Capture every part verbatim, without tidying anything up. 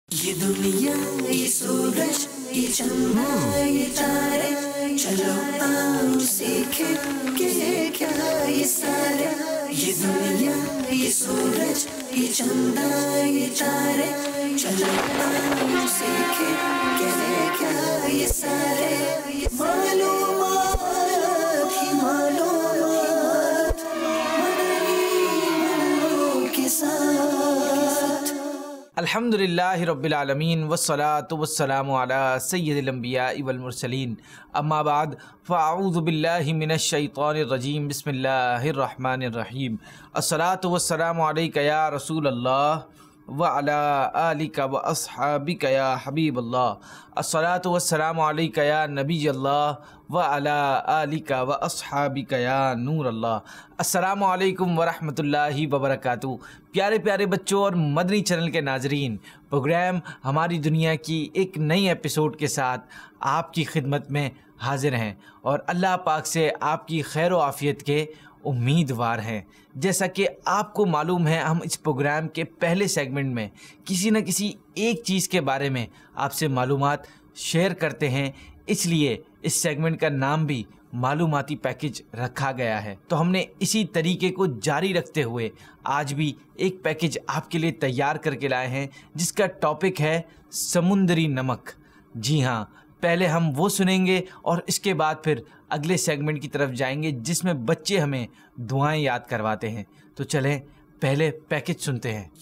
ये दुनिया ये सूरज ये चंदा ये तारे, चलो आओ सीखे कि क्या ये सारे। ये दुनिया ये सूरज ये चंदा ये तारे, चलो आओ सीखे कि क्या ये सारे। मालूमात ही मालूमात मदनी के साथ। अल्हम्दुलिल्लाहि रब्बिल आलमीन वस्सलातु वस्सलामु अला सय्यिदिल अंबियाइ वल मुरसलीन, अम्मा बाद फ़अऊज़ु बिल्लाहि मिनश शैतानिर रजीम, बिस्मिल्लाहिर रहमानिर रहीम। अस्सलातु वस्सलामु अलैका या रसूल अल्लाह व अला आलिका व अस्हाबिका या हबीब अल्लाह। अस्सलातु वस्सलामु अलैका या नबी अल्लाह व अला आलिका व अस्हाबिका या नूर अल्लाह। अस्सलामु अलैकुम व रहमतुल्लाहि व बरकातुहू। प्यारे प्यारे बच्चों और मदनी चैनल के नाजरीन, प्रोग्राम हमारी दुनिया की एक नई एपिसोड के साथ आपकी खिदमत में हाजिर हैं और अल्लाह पाक से आपकी खैर व आफ़ियत के उम्मीदवार हैं। जैसा कि आपको मालूम है, हम इस प्रोग्राम के पहले सेगमेंट में किसी न किसी एक चीज़ के बारे में आपसे मालूमात शेयर करते हैं, इसलिए इस सेगमेंट का नाम भी मालूमाती पैकेज रखा गया है। तो हमने इसी तरीके को जारी रखते हुए आज भी एक पैकेज आपके लिए तैयार करके लाए हैं, जिसका टॉपिक है समुंदरी नमक। जी हाँ, पहले हम वो सुनेंगे और इसके बाद फिर अगले सेगमेंट की तरफ जाएंगे, जिसमें बच्चे हमें दुआएं याद करवाते हैं। तो चलें पहले पैकेज सुनते हैं।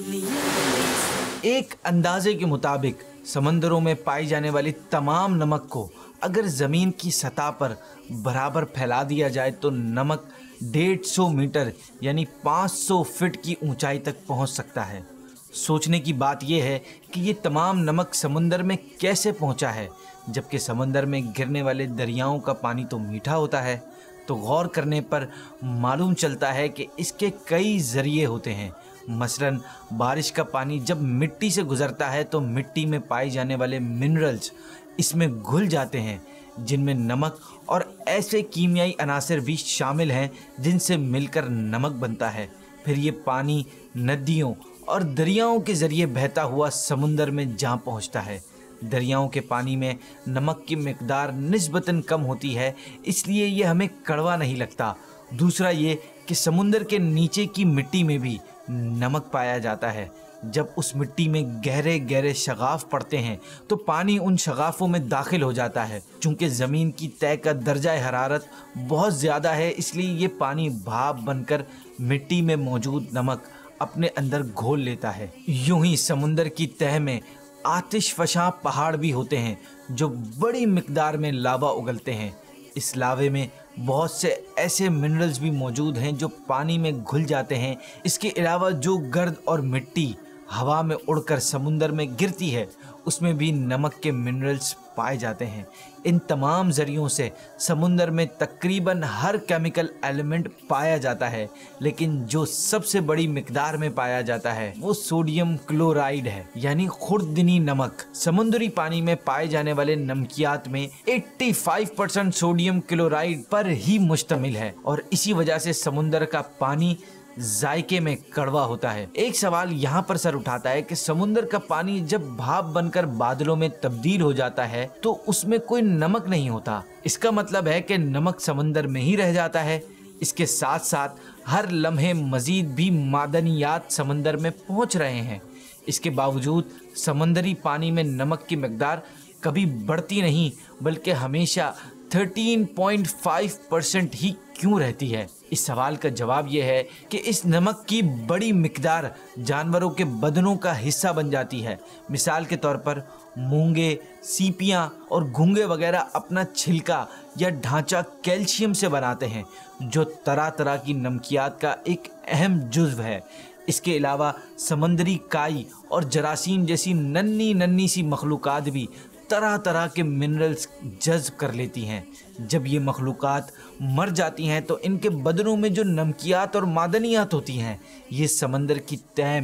एक अंदाजे के मुताबिक समंदरों में पाई जाने वाली तमाम नमक को अगर ज़मीन की सतह पर बराबर फैला दिया जाए तो नमक डेढ़ सौ मीटर यानी पाँच सौ फीट की ऊंचाई तक पहुंच सकता है। सोचने की बात यह है कि ये तमाम नमक समुंदर में कैसे पहुंचा है, जबकि समंदर में गिरने वाले दरियाओं का पानी तो मीठा होता है। तो गौर करने पर मालूम चलता है कि इसके कई ज़रिए होते हैं। मसलन बारिश का पानी जब मिट्टी से गुज़रता है तो मिट्टी में पाए जाने वाले मिनरल्स इसमें घुल जाते हैं, जिनमें नमक और ऐसे कीमियाई अनासर भी शामिल हैं जिनसे मिलकर नमक बनता है। फिर ये पानी नदियों और दरियाओं के ज़रिए बहता हुआ समुंदर में जा पहुंचता है। दरियाओं के पानी में नमक की मिकदार निस्बतन कम होती है, इसलिए ये हमें कड़वा नहीं लगता। दूसरा ये कि समुंदर के नीचे की मिट्टी में भी नमक पाया जाता है। जब उस मिट्टी में गहरे गहरे शगाफ पड़ते हैं तो पानी उन शगाफों में दाखिल हो जाता है। चूँकि ज़मीन की तय का दर्जा हरारत बहुत ज़्यादा है, इसलिए ये पानी भाप बनकर मिट्टी में मौजूद नमक अपने अंदर घोल लेता है। यूं ही समुंदर की तह में आतिशफशां पहाड़ भी होते हैं जो बड़ी मिकदार में लावा उगलते हैं। इस लावे में बहुत से ऐसे मिनरल्स भी मौजूद हैं जो पानी में घुल जाते हैं। इसके अलावा जो गर्द और मिट्टी हवा में उड़कर समुंदर में गिरती है, उसमें भी नमक के मिनरल्स पाए जाते हैं। इन तमाम ज़रियों से समुंदर में तकरीबन हर केमिकल एलिमेंट पाया जाता है, लेकिन जो सबसे बड़ी मिकदार में पाया जाता है वो सोडियम क्लोराइड है, यानी खुर्दनी नमक। समुद्री पानी में पाए जाने वाले नमकियात में पचासी परसेंट सोडियम क्लोराइड पर ही मुश्तमिल है और इसी वजह से समुंदर का पानी जायके में कड़वा होता है। एक सवाल यहाँ पर सर उठाता है कि समुंदर का पानी जब भाप बनकर बादलों में तब्दील हो जाता है तो उसमें कोई नमक नहीं होता। इसका मतलब है कि नमक समंदर में ही रह जाता है। इसके साथ साथ हर लम्हे मजीद भी मादनियात समंदर में पहुँच रहे हैं। इसके बावजूद समंदरी पानी में नमक की मिकदार कभी बढ़ती नहीं, बल्कि हमेशा तेरह पॉइंट पाँच परसेंट ही क्यों रहती है। इस सवाल का जवाब यह है कि इस नमक की बड़ी मिकदार जानवरों के बदनों का हिस्सा बन जाती है। मिसाल के तौर पर मूंगे, सीपियां और घोंगे वगैरह अपना छिलका या ढांचा कैल्शियम से बनाते हैं, जो तरह तरह की नमकियात का एक अहम जुज़्व है। इसके अलावा समंदरी काई और जरासीम जैसी नन्ही नन्ही सी मखलूक़ात भी तरह तरह के मिनरल्स जज़्ब कर लेती हैं। जब ये मखलूक़ात मर जाती हैं तो इनके बदनों में जो नमकियात और मादनियात होती हैं, ये समंदर की तह में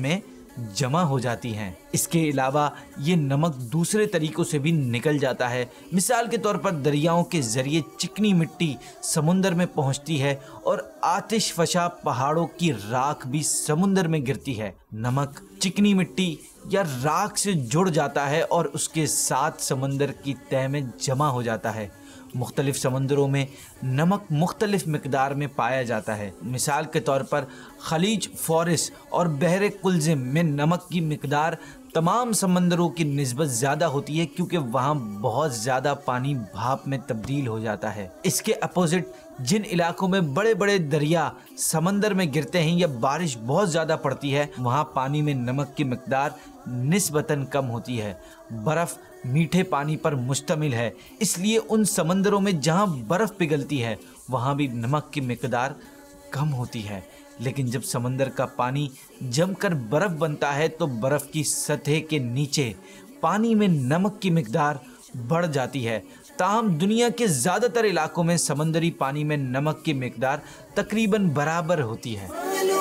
जमा हो जाती हैं। इसके अलावा ये नमक दूसरे तरीकों से भी निकल जाता है। मिसाल के तौर पर दरियाओं के जरिए चिकनी मिट्टी समुंदर में पहुंचती है और आतिशफशा पहाड़ों की राख भी समुंदर में गिरती है। नमक चिकनी मिट्टी या राख से जुड़ जाता है और उसके साथ समुंदर की तह में जमा हो जाता है। मुख्तलिफ समंदरों में नमक मुख्तलिफ मिकदार में पाया जाता है। मिसाल के तौर पर खलीज फॉरिस और बहरे कुल्ज़िम में नमक की मिकदार तमाम समंदरों की निस्बत ज़्यादा होती है, क्योंकि वहाँ बहुत ज़्यादा पानी भाप में तब्दील हो जाता है। इसके अपोजिट जिन इलाकों में बड़े बड़े दरिया समंदर में गिरते हैं या बारिश बहुत ज़्यादा पड़ती है, वहाँ पानी में नमक की मिकदार निस्बतन कम होती है। बर्फ़ मीठे पानी पर मुश्तमिल है, इसलिए उन समंदरों में जहाँ बर्फ़ पिघलती है वहाँ भी नमक की मिकदार कम होती है। लेकिन जब समंदर का पानी जमकर बर्फ़ बनता है तो बर्फ़ की सतह के नीचे पानी में नमक की मिकदार बढ़ जाती है। ताहम दुनिया के ज़्यादातर इलाकों में समंदरी पानी में नमक की मिकदार तकरीबन बराबर होती है।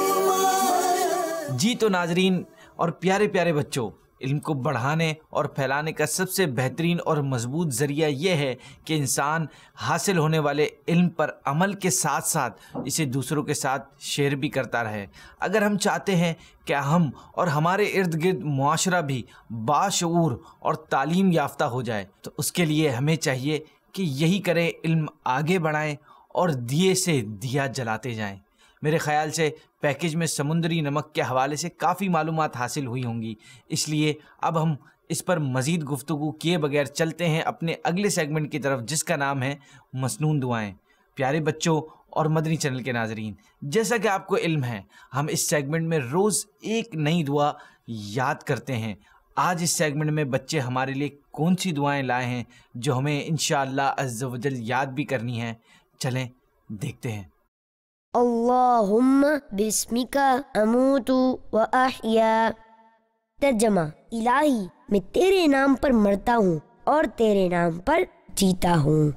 जी तो नाजरीन और प्यारे प्यारे बच्चों, इल्म को बढ़ाने और फैलाने का सबसे बेहतरीन और मजबूत ज़रिया यह है कि इंसान हासिल होने वाले इल्म पर अमल के साथ साथ इसे दूसरों के साथ शेयर भी करता रहे। अगर हम चाहते हैं कि हम और हमारे इर्द गिर्द मुआशरा भी बाशऊर और तालीम याफ्ता हो जाए, तो उसके लिए हमें चाहिए कि यही करें, इल्म आगे बढ़ाएं और दिए से दिया जलाते जाएं। मेरे ख़याल से पैकेज में समुंदरी नमक के हवाले से काफ़ी मालूमात हासिल हुई होंगी, इसलिए अब हम इस पर मज़ीद गुफ्तगू किए बगैर चलते हैं अपने अगले सेगमेंट की तरफ, जिसका नाम है मसनून दुआएं। प्यारे बच्चों और मदनी चैनल के नाजरीन, जैसा कि आपको इल्म है, हम इस सेगमेंट में रोज़ एक नई दुआ याद करते हैं। आज इस सेगमेंट में बच्चे हमारे लिए कौन सी दुआएँ लाए हैं जो हमें इंशाअल्लाह अज़्ज़ व जल याद भी करनी है। चलें देखते हैं। अल्लाहुम्मा बिस्मिका अमूतु व अहया। तर्जमा, इलाही मैं तेरे नाम पर मरता हूँ और तेरे नाम पर जीता हूँ।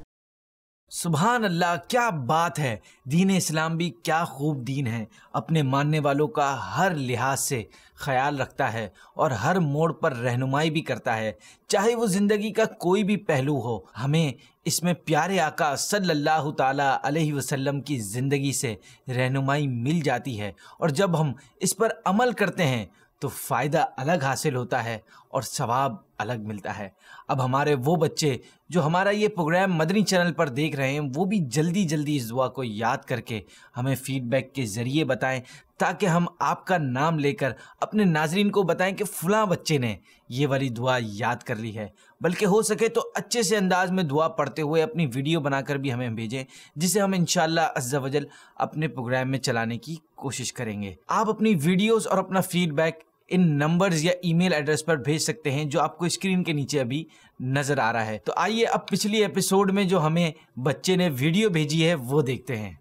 सुभान अल्लाह, क्या बात है। दीन इस्लाम भी क्या खूब दीन है। अपने मानने वालों का हर लिहाज से ख्याल रखता है और हर मोड़ पर रहनुमाई भी करता है, चाहे वो ज़िंदगी का कोई भी पहलू हो। हमें इसमें प्यारे आका सल्लल्लाहु ताला अलैहि वसल्लम की ज़िंदगी से रहनुमाई मिल जाती है, और जब हम इस पर अमल करते हैं तो फ़ायदा अलग हासिल होता है और सवाब अलग मिलता है। अब हमारे वो बच्चे जो हमारा ये प्रोग्राम मदनी चैनल पर देख रहे हैं, वो भी जल्दी जल्दी इस दुआ को याद करके हमें फ़ीडबैक के ज़रिए बताएं, ताकि हम आपका नाम लेकर अपने नाजरीन को बताएं कि फ़लाँ बच्चे ने ये वाली दुआ याद कर ली है। बल्कि हो सके तो अच्छे से अंदाज में दुआ पढ़ते हुए अपनी वीडियो बनाकर भी हमें भेजें, जिसे हम इंशाअल्लाह अज़्ज़ व जल अपने प्रोग्राम में चलाने की कोशिश करेंगे। आप अपनी वीडियोज़ और अपना फ़ीडबैक इन नंबर्स या ईमेल एड्रेस पर भेज सकते हैं जो आपको स्क्रीन के नीचे अभी नज़र आ रहा है। तो आइए अब पिछली एपिसोड में जो हमें बच्चे ने वीडियो भेजी है वो देखते हैं।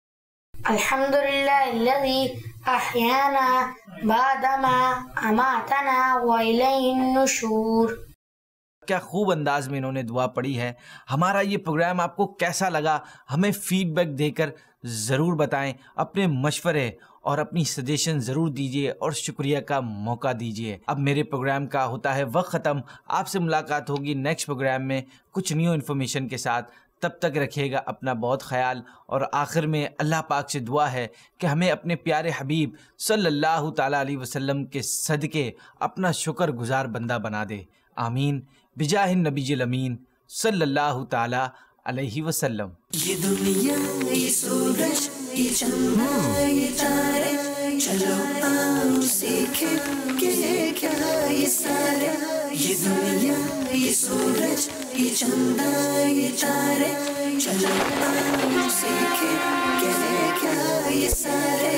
अल्हम्दुलिल्लाहिल्लज़ी अहयाना बादमा अमातना व इलैहिन नुशूर। क्या खूब अंदाज में इन्होंने दुआ पढ़ी है। हमारा ये प्रोग्राम आपको कैसा लगा हमें फ़ीडबैक देकर ज़रूर बताएं। अपने मशवरे और अपनी सजेशन ज़रूर दीजिए और शुक्रिया का मौका दीजिए। अब मेरे प्रोग्राम का होता है वक्त ख़त्म। आपसे मुलाकात होगी नेक्स्ट प्रोग्राम में कुछ न्यू इन्फॉर्मेशन के साथ। तब तक रखिएगा अपना बहुत ख्याल, और आखिर में अल्लाह पाक से दुआ है कि हमें अपने प्यारे हबीब सल्लल्लाहु ताला अलैहि वसल्लम के सदक़े अपना शुक्रगुजार बंदा बना दे। आमीन बिजाहिन नबीजिल अमीन सल्लल्लाहु ताला अलैहि वसल्लम। ये दुनिया ये सूरज ये चंदा ये तारे, चलो आओ सीखे कि क्या ये सारे। ये दुनिया ये सूरज ये चंदा ये तारे, चलो आओ सीखे कि क्या ये सारे।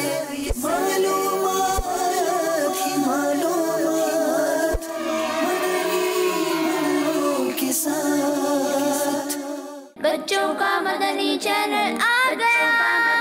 मालूमात ही मालूमात मदनी के साथ। बच्चों का मदनी चैनल आ गया।